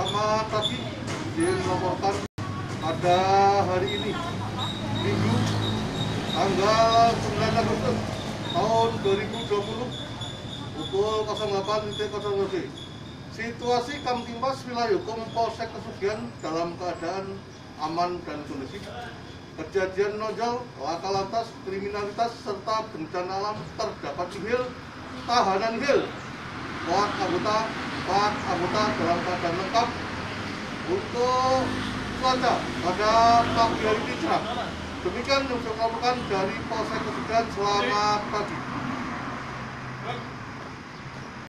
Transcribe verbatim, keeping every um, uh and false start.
Selamat pagi, izin melaporkan pada hari ini, Minggu, tanggal sembilan Agustus tahun dua ribu dua puluh, pukul nol delapan nol nol. Situasi Kamtimas wilayah hukum Polsek Kesugihan dalam keadaan aman dan kondusif. Kejadian nonjol, laka lantas, kriminalitas, serta bencana alam terdapat nihil, tahanan nihil. Empat anggota, empat anggota dalam keadaan lengkap. Untuk cuaca pada pagi hari ini cerah. Demikian yang saya laporkan dari Polsek Kesugihan. Selamat pagi.